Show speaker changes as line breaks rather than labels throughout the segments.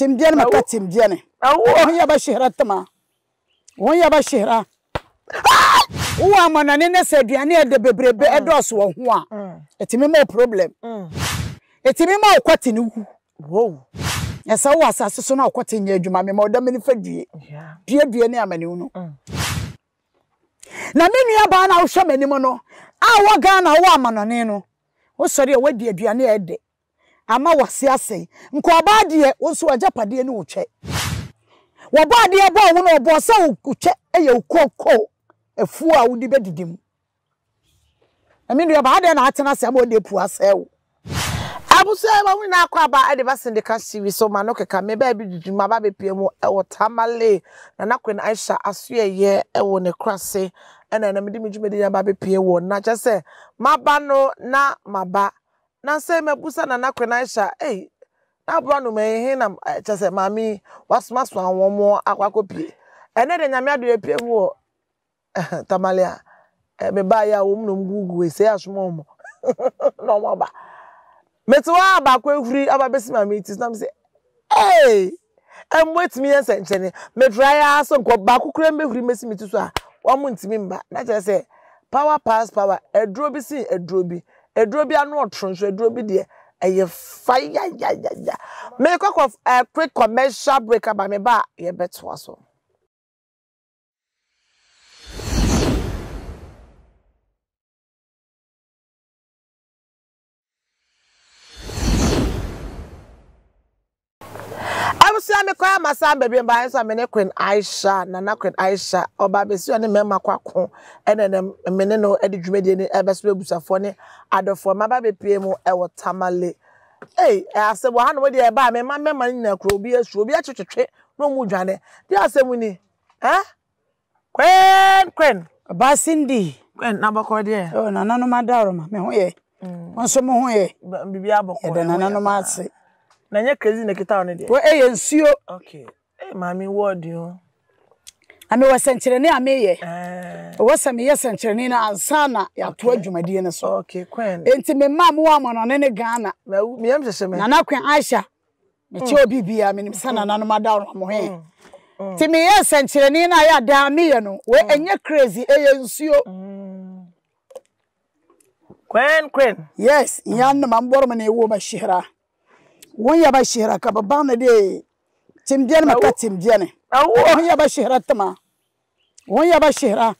timdiane maka timdiane won ya ba shehra tama won ya ba shehra wo amanane ne se aduane e de bebrebe e doso wo ho a etimi mo problem etimi mo kwati ni hu wo esa wo asase so na kwati nya adwuma me ma oda me ni fadue due ne amane hu no na me nua ba na wo hwe manim no a wo ga na wo amanane no wo sori e wadi aduane e de ama wase asem nko oba de wo so agapade ni wo twe wo ba de bo wo no bo se wo twe e ye ukoko efu a wudi bedidim emi nua ba de na atena se ma de pu asew
abuse ba wi na akwa ba ade ba sindika series so ma no keka me ba bi duduma ba be pie mu e wo tamale na nakwen Aisha asoye e wo ne krase ena na me di medwumedi ya ba be pie wo na che se maba no na maba na se mebusa na nakwen Aisha na bro no me he na che se mami wasmaso anwo mo akwakopie ene de nyame ado pie mu wo tamale me ba ya wo mu ngugu se asomo mo no mo ba metwa ba kwa ehuri aba besi ma meetis na me say wait me yes enchene me try aso nko ba kokura mehuri mesi meetis so a wo mo ntimi mba na che say power pass power edro bi si edro bi anu otronso edro bi de eye fire ya me quick of a quick commercial break aba me ba ye beto aso I me kwa masa baby mba so me ne Queen Aisha na Queen Aisha oba besi one mema kwako ene me ne no edi dwumedi ni ebeso ebusafo ne adofo maba bepie mu e wo tamale asebo ha no we de ba me mema ni na kro obi asu obi achwetwe no mu dwane de asemu ni Queen
ba Cindy
Queen na bako de
na nanu madaro ma me ho ye wonso mo ho ye
bibi abako
de na nanu ma ase
na nya crazy na kita one de
wo nsuo
okay mami word yo
ame wasenkyerene ameye wasame yesenkyerene na ansana ya to adwumadie ne so
okay Queen
enti me mam wo amonone ne Ghana
me yam hye me
na Queen Aisha me che obi bia me nim sana nanu madaro mo he ti me yesenkyerene na ya da ameye no we enye crazy nsuo
Queen
yes yan na mamboro me ne wo ba shihra won ya ba shihra ka baba na de timdiane maka timdiane won ya ba shihra tama won ya ba shihra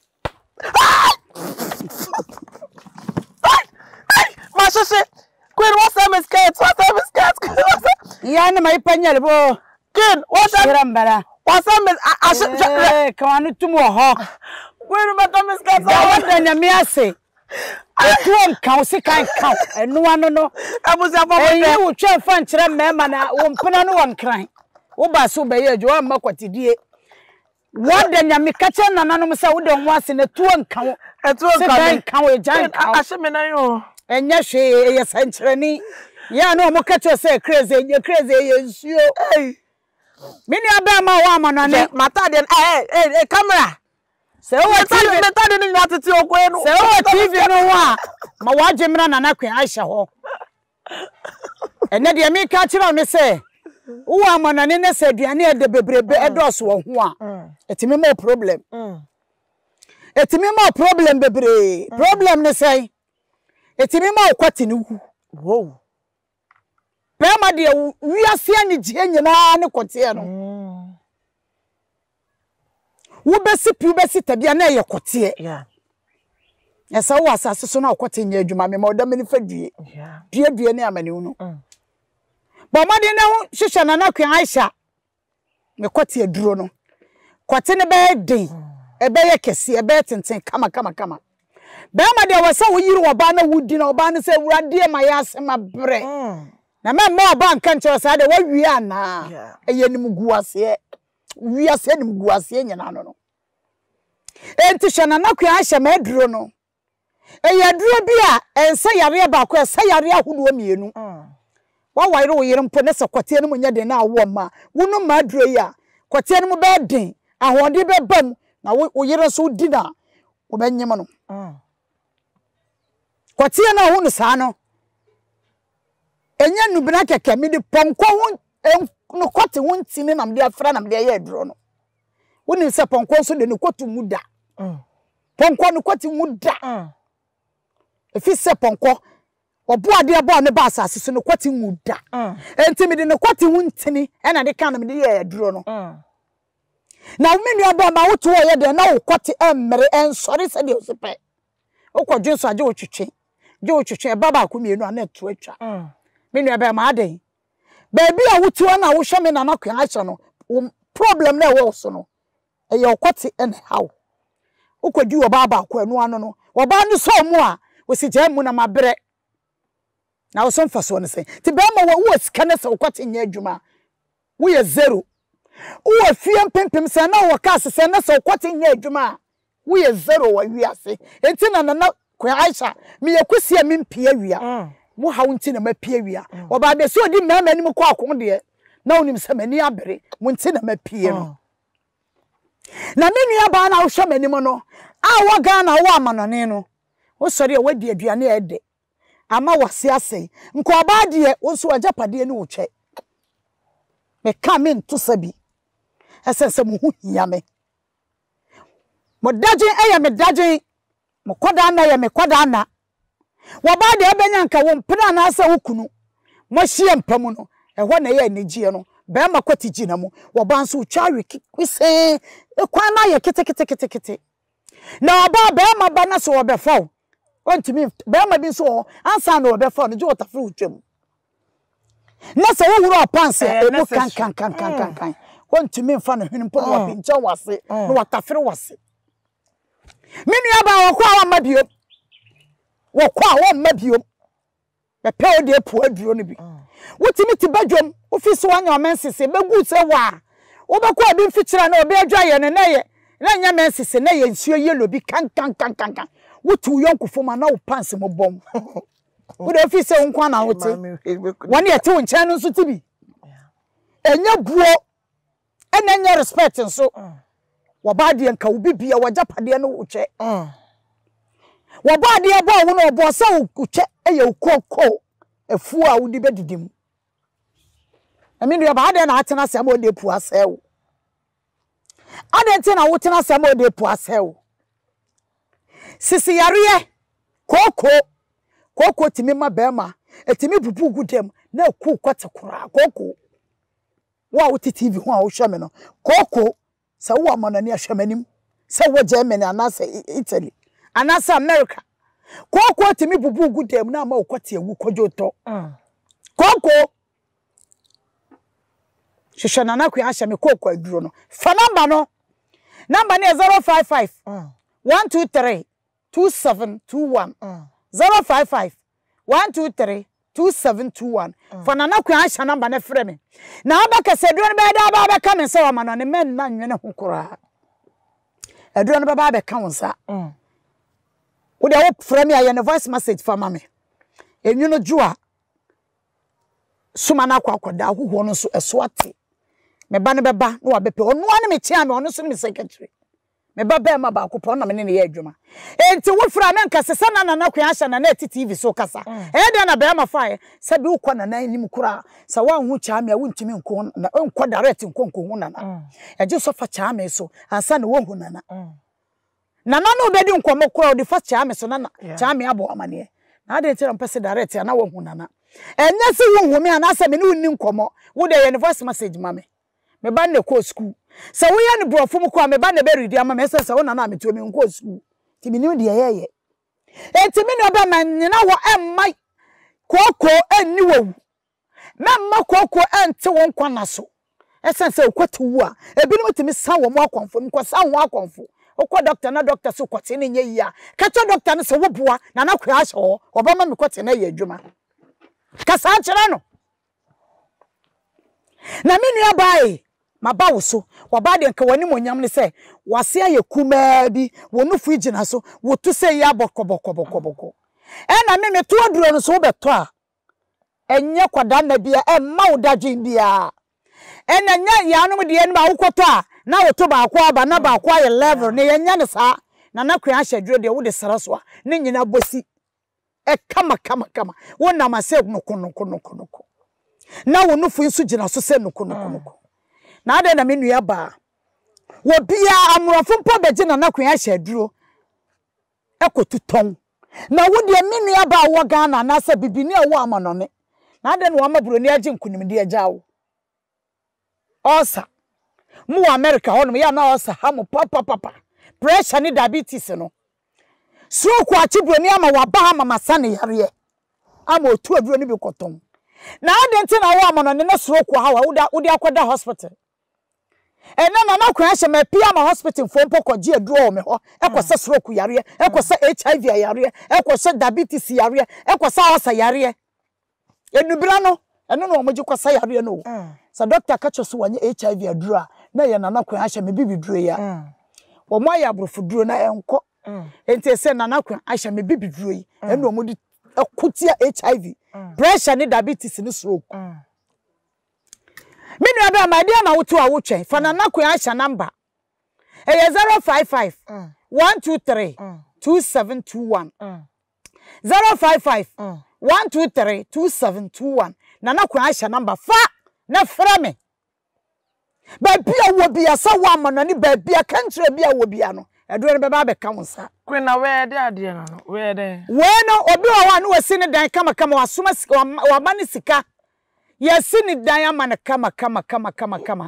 ma shoshe Queen what's skirt
ya na mai panyal bo
Queen what's
shihra mbara
kawanu
tumo ho
Queen ma skirt
wanda nyame ase atuon kan se kan kan enu ano no
abusi afọ
eyi wo twa fa nkyere mema na wo mpena no won kran wo ba so be ye adwo amma kwatidie wanda nyame kache nananom se wo de ho ase na tuon kan kan wo jan kan
ahye me na yo
enya hwe ye sankyereni ya no mo kache se crazy ye nsuo mini aba ma wa amanane
mata de camera
se wo
meta de ni atete okwe no
se wo TV no wa ma waje mra na Queen Aisha ho ene de mi ka kira me se wo amanane ne se aduane e de bebrebe e doso wo ho a etimi mo problem bebre problem ne say etimi mo kwati ni hu
wow
pema de wiase ani je nyina ne kote no wo besi tabia na ye kote esa wo asase so na okote nya adwuma me ma oda me ni fadue due ne amane hu no ba made na ho hwehwe na Queen Aisha me kote aduro no kote ne be den e be ye kese e be tenten kama ba ma de wo se wo yiri wo ba na wudi na oba ne se wurade ma ya asema bre na me ma oba nka nche sa de wo wi ana eye nim guase wiase nim guase nyina no enti hwana na Queen Aisha ma aduro no eya duro bi a ensa yare ba ko esa yare ahodo mienu wa waire wo yire mpo ne se kote no munya de na awo ma wonu ma aduro ya kote no mu be den ahode be bam na wo yire so di na wo benyem no kote na ho no sa no enya nubina keke mi de ponko ho no kwate wontini na mde afra na mde ye aduro no woni se ponko so de no kwatu muda ponko no kwati muda efi se ponko obo ade abo ne ba asase so no kwati muda enti me de no kwati wontini e na de kan na mde ye aduro no na menu aba ma woto ye de na wo kwati emmere ensori se de osepe okwadwen so age wotwetwe baba akomienu ana to atwa menu aba ma aden baby a wotu na wo hwe me na nakwan acha no problem na wo so no eye okwati en how ukodi wo baba akwanu ano no wo ba no so mu a wo si gya mu na mabre na wo so mfa so ne sen ti be ma wo sika ne se okwati nya adwuma wo ye zero wo fie mpempem se na wo ka se na se okwati nya adwuma wo ye zero wa wiase enti na kwan acha me yakusi a mempie awia mo ha wonti na mapie wia oba de so di mama ni ko akon de na onim se mani abere wonti na mapie no na menu aba na wo hwe mani mo no a wo ga na wo amanone no wo sori e wadi aduane e de ama wase asei nko oba de wo so ajapade ni wo twe me ka me nto sabi esese mo hu hia me mo daje eya me daje mo koda na ya me koda na woba de ebenya nka wo mpena na asa wokunu mo hie mpamu no ehwo na ye anigie no be ma kwati gina mu woba nso twawe kwise ekwan na ye kete na oba be ma ba na so obefa ontimi be ma bi so ansa na obefa no je otafre utwam na se wo huru opanse ebo kan ontimi mfa no hwene mpo no pincha wase no watafre wase menu aba wo kwa wa mabio wo kwa wo mabio be pe o de pu aduro no bi wotimi ti badwom ofisi wanya omensese begu se wa wo be kwa bi mfikira na obi adwa ye ne na ye na nya mensese na ye nsuo yelo bi kan wotu yonkofo ma na wo panse mo bom wo de ofisi wo kwa na wote woni ete wo nchen no nso ti bi enya buo enya respect nso wo ba de nka wo bibia wajapade no wo che wo ba de abo wo no obo se wo che eye ukoko efu a wo di bedidim aminu ya ba de na atena se ma de pu asewo ade na wo tena se ma de pu asewo sisi yare koko timi ma bema etimi bubu gudem na ku kwate kura koko wa wo TV ho a wo hweme no koko sa wo amanani ahwemanim sa wo Germany anasa Italy anasa America koko timi bubu gudem na ma kwate ewu kojoto koko shishana na ku ahye me koko aduro no fa number no number ne 055 123 2721 055 123 2721 for nana ku ahye number na frɛ me na abaka se aduro no be da ba ka me se wa ma no ne men na nwene ho kora aduro no ba ka wonsa wo de wo frɛ me aye ne voice message fa ma me enwuno jua suma na akwakoda ahoho no so eso ate me ba ne beba no wa bepe onu ane me tia me onu so me secretary me ba ba ma ba akopɔ na me ne ye adwuma enti wo fra me nka sesa na na kwan ahya na na TV so kasa de na ba ma fa se bi ukɔ na na nim kura sa wa hu cha me a wuntimi nko na nkɔ direct nko hu na na eje so fa cha me so ansa na wo hu na na no bedi nkomo kura o de fa cha me so na cha me abo amane na ade tira mpese direct na wo hu na enya se wo hu me anasa me ne unni nkomo wo de ye voice message ma me ba ne ko school se wo ye ne brofo mu ko me ba ne be ready ama me se wo na na me to me nko school ti me ni de ye enti me ne oba man na wo emmai koko enni wo memma koko ente wo nkwa na so esense okwatu wu a ebi no timi san wo mu akonfo nko san wo akonfo okwa doctor na doctor so kwate ne nye ya kacho doctor no se wo boa na na kwa ahye ho obama me kwate na ye adwuma kasa akira no na me nua bae maba wo so waba de nka wani monyam ne se wase aye kuma bi wonu fu igina so wotu se ya bokobokobokoboko na me to aduro no so beto a enye kwada na bia emma wo dadwen bia nya ya no de enu ba wokoto a na woto ba akwa aba na ba akwa ye level ne yenya ne sa na na kwan ahye de wo de sara so a ne nyina bosi kama wona ma se no kono na wo nufu nso gina so se nuko na ade na menu aba wo bia amrofo mpo beje na nakwan ahye aduro ekotuton na wo de menu aba wo Ghana na sa bibini a wo amanone na ade no amabroni age nkunimde ajawo osa mu America hono ya na osa ha mu papa pressure ni diabetes no stroke achibroni ama waba ha mama sane yare ama otu aduro ni bi koton na ade nti na wo amanone na stroke ha wa wo de akoda hospital ena na kwan hye ma pia ma hospital fo mpokọji aduro me ho ekosa stroke yare ekosa HIV yare ekosa diabetes yare ekosa osa yare enubira no eno no omoji kwasa yare no sa doctor ka cho so wanye HIV aduro na ye na kwan hye me bibiduro ya wo mo ya brofo duro na enko enti se na kwan hye me bibiduro yi eno omodi akutia HIV pressure ni diabetes ni stroke minu aba ma dia na wotu a wotwen fa na nakwan ahya number 055 123 2721 055 123 2721 na nakwan ahya number fa na fra me ba bia wo bia sa wa manani ba bia kantre bia wo bia no edo ne ba be ka wonsa
kwen na we de ade no we de
we no obi wa no wasi ne dan kama wasoma wa mani sika yesini dan amana kama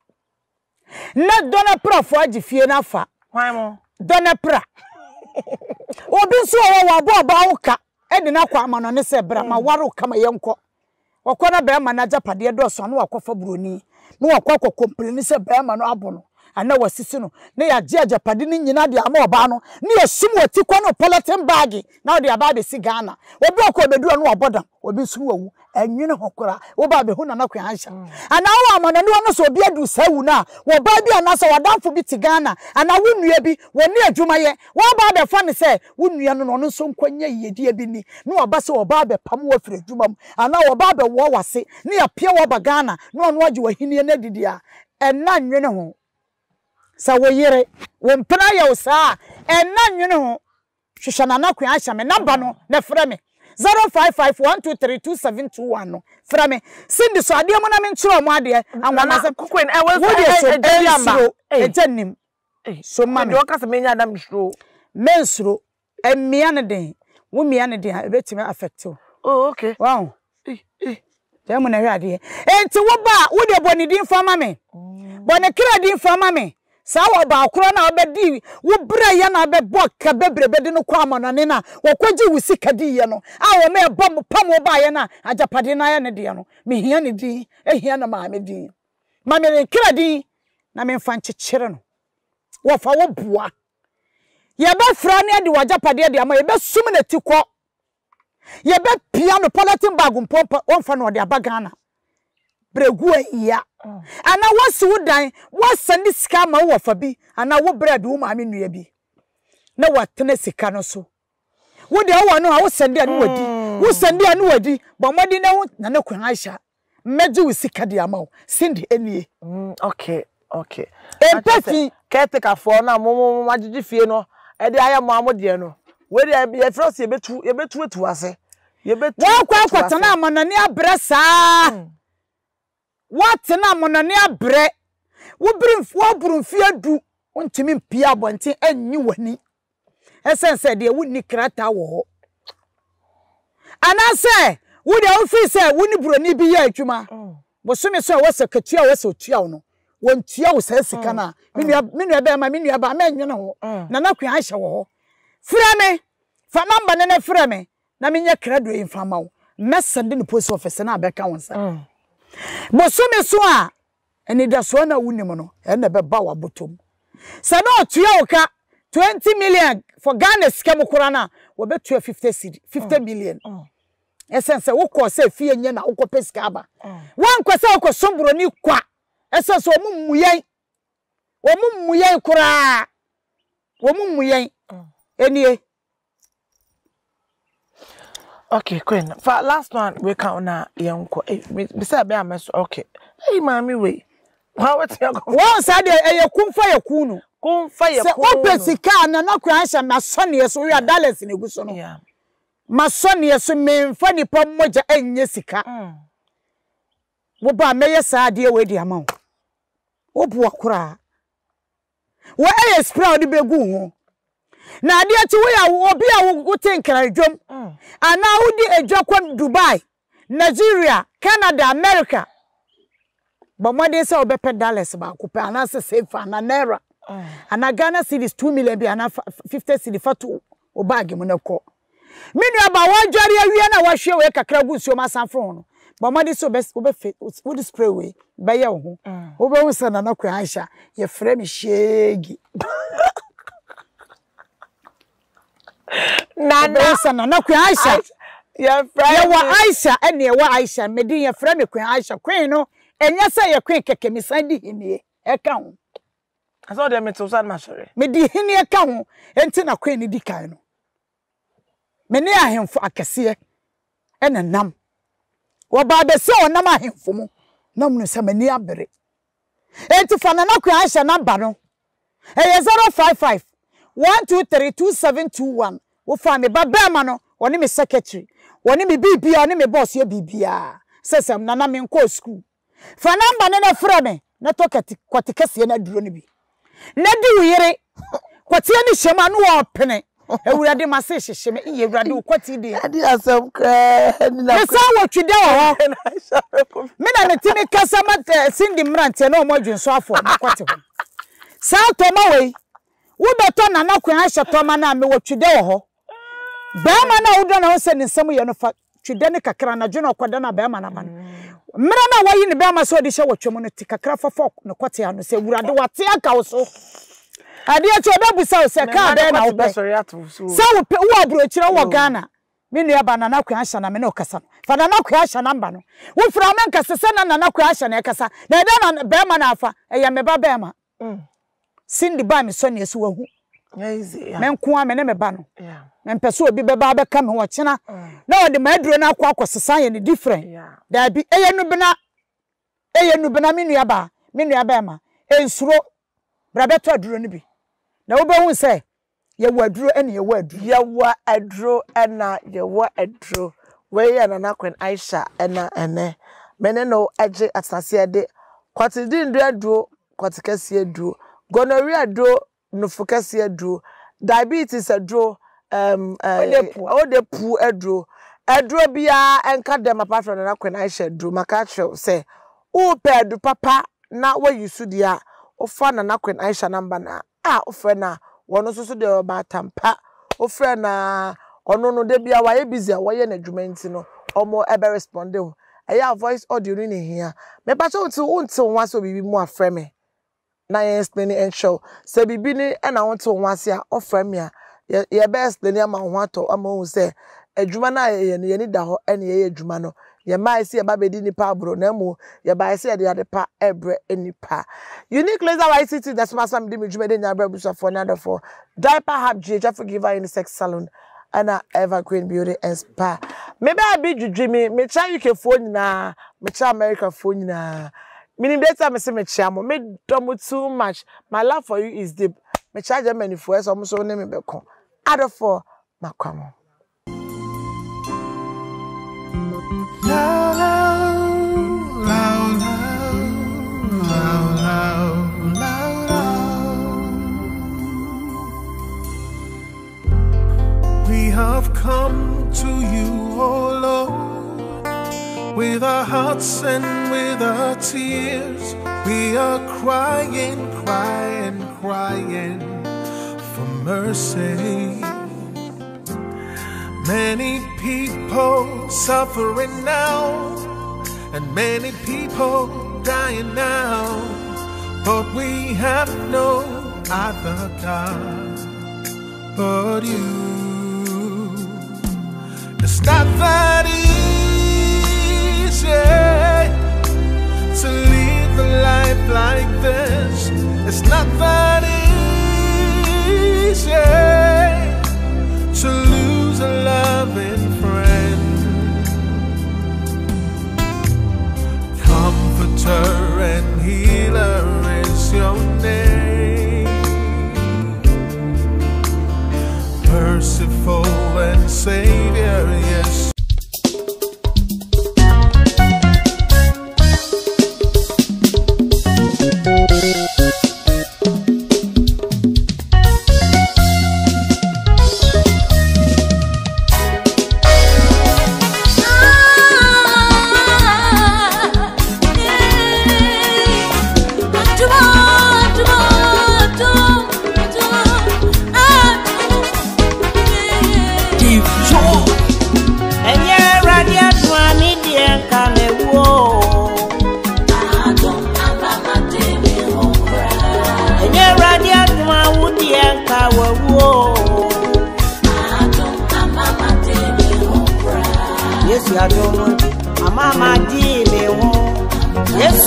na dona prof agi fie na fa
hwan mo
dona pra obi nso wa ba woka edi na kwa amano ne se bra ma waro kama yenko wakona be ma na japade do so no wakofa broni no wakwa complain se be ma no abono ana wasisi no ne ya je japade ni nyina de ama oba no ne yesum wati kwa no politin bag na de aba be si Ghana obi okọ beduro no obodan obi sum wawu enwene hokora wo ba be hu na nakwan ansha ana wo amana ne wono so obi adu sawu na wo ba bi ana so wadanfo bi ti Ghana ana wo nua bi woni adwuma ye wo ba be fa ne se wo nua no no so nkwanya yedie bi ni ne wo ba se wo ba be pam wo fire adwuma mu ana wo ba be wo wase ne ya pie wo ba Ghana ne ono age wahini na didi a enna nwene ho sa wo yire wo mpena ye usa enna nwene ho hwehwana nakwan ansha me number no na frɛ me 05512322721 no fra me sindi so ade mo na me nkyerɛ mo ade anwana se
kokwen e we
ejanim so ma me
do kasa me nya adam shro
mensuro emia ne den wo mia ne den ebetime affect o
okay
wow mo na hwe ade enti wo ba wo de boni din fama me boni kra din fama me sa wo ba akoro na obedi wo bra ya na be boka bebrebe no kwa amanane na wo kwaji wusika di ye no a wo me bom pam wo ba ye na ajapade na ya ne de no me hia ne din ehia na ma me din ma me kra din na me mfa nkyekere no wo fa wo bua ye be fra ne de wajapade de ama ye be sum na tikọ ye be pia no politin bag mpompa wo fa no de abagana bregu iya ana wasi wodan wasandi sika ma wo fa bi ana wo bread wo ma me nua bi na watene sika no so wo de wo no a wo sandi anu wadi wo sandi anu wadi bo modi na wo na ne kwan ahya meji wo sika de ama wo sindi enie
okay
empathy
caretaker for na mo magigi fie no e de aya mo amode no we de ye frost ye betu etu ase ye betu
wa kwa kwatana amanani abre saa what na monane abre wo burumfi adu ontimi mpia abonten anyi wani esense de wonni krata wo ho anase wo de ofi se wonni buroni bi ya adwuma bosome so wo sekatua wo so tua no wontua wo sa sika na menua ba ma menua ba ma enwene ho na nakwan ahye wo ho frɛ me fa number ne frɛ me na menye krado infama wo mesende no post office na abeka wonsa bosome so a eni da so na wunim no ene be ba wa botom se na otua oka 20 million for Ghana scam kura na wo betua 50 million essence wo ko se fie nye na wo ko pesika aba wan ko se wo ko sombro ni kwa essence wo mumuyen kura wo mumuyen enie
okay, Queen. For last one, we count na yanko. Me say be am so okay. Hey, mami we. What you go?
One side e kumfa ya kunu.
Kumfa ya kunu.
Se opesika na nakwa ansha masone so we dollars ne guso no. Yeah. Masone so memfa nipa moja enye sika. wo ba meye saa de we di ama wo bo akora wo e spray odi begu ho na ade ati wo ya obi a wo tenkra dwom ana wo di edwakwa Dubai Nigeria Canada America but modern say obepe dollars ba ko pe ana se save ana naira ana Ghana cedis 2 million bi ana 50 cedi fatu o bag mu nako minu aba wo dware awie na wo hwe we kakra gu nsuo masanfo no but modern so be wo di spray we be ye wo wo be wo sana na kwa Aisha ye frɛ me shegi na sana na kwa Aisha
ye frɛ
ye wa Aisha ene ye wa Aisha me din ye frɛ me kwa Aisha queen no enya say ye queen keke mi san di hinie e ka ho
aso de me to san ma sore
me di hinie ka ho enti na queen ni di kan no me ne ahemfo akese ene nam wo ba be se onam ahemfo mu nam no se mani abere enti fa na kwa Aisha number no e 055 1232721 wo fa me ba ba ma no woni me secretary woni me bibia woni me boss ye bibia sesem na me nko school fa number ne na fra me na to kwatikase na duro ne bi na di uyere kwatie ni shema no wo pene ewurade mase hyehye me iye ewurade wo kwati de
adi asem kra ni na
sa wo twide wo me na metimi kasa ma sindi mrante na o modwunso afo na kwate ho sa to ma wei wo beto na na kwa Aisha to ma na me wo twide wo ba ma na wo do na wo se ni nsem ye no fa twide ne kakra na dwena okwada na ba ma na ma no mra na wayi ne ba ma so de hye wo twem no ti kakra fafo no kwate ano se ewurade wate aka wo so ade acho be busa o se ka be na wo be
sorry ato so
sa wo pe wo abro kire wo Ghana me nua ba na kwa Aisha na me no kasa fa na kwa Aisha namba no wo fra man kasa se na kwa Aisha na kasa na eda na be ma na afa e ya me ba be ma sindi ba me so ne so wahu
easy
men ko a me ne me ba no men pese obi be ba be ka me wo kina na wo de maduro na akwa ye ne different da bi eyenu bina me nua ba ma ensuro bra beto aduro ne bi na wo be hu se ye waduro ene ye waduro
ye wa aduro ena ye wa aduro we ya na kwen Aisha ena ene mene no age asase de kwati din do aduro kwati kase aduro gonorrhea aduro nufu kase aduro diabetes aduro odepu aduro bia enka dem apart from na kwen Aisha aduro maka tro se o pedu papa na wa yusu dia ofa na kwen Aisha number na ofre na wono so de ba tampa ofre na ono no de bia wa ye busy wa ye na dwuma nti no omo ebe responde ho eya voice audio ni hia me pa so unti won so bibi mu afre me na ye explain and show se bibi ni na won to won ase a ofre me a ye be explain am ho ato am hu se adwuma na ye ni da ho ene ye adwuma no ye mai se ye ba bedi ni pa abro na mu ye ba se ye de pa ebre enipa unique laser YCT that's my some dimi dwuma de nya bra busa for another for diaper hub GH forgiver in sex salon ana evergreen beauty and spa me ba bi dwudwi me cha UK phone na me cha America phone na meaning better me se me cha mo me dom too much my love for you is deep me cha Germany for so so ne me be kon add for makwamo
We have come to you, oh Lord, with our hearts and with our tears. We are crying, crying, crying for mercy. Many people suffering now, and many people dying now, but we have no other God but you. It's not that easy to live a life like this. It's not that easy to lose a loving friend. Comforter and healer is your name. Merciful and Savior, yes.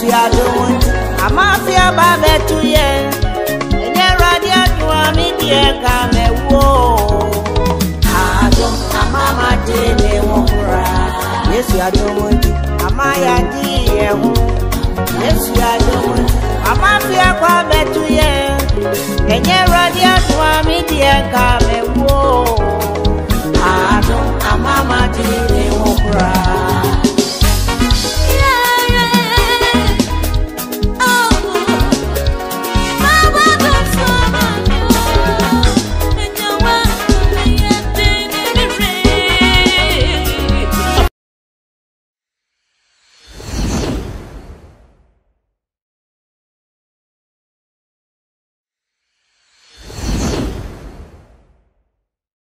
Yesu adom amafia babetu ye enye radia tuami die kamewo adom amama dele wora Yesu adom amaya die ho Yesu adom amafia babetu ye enye radia tuami die kamewo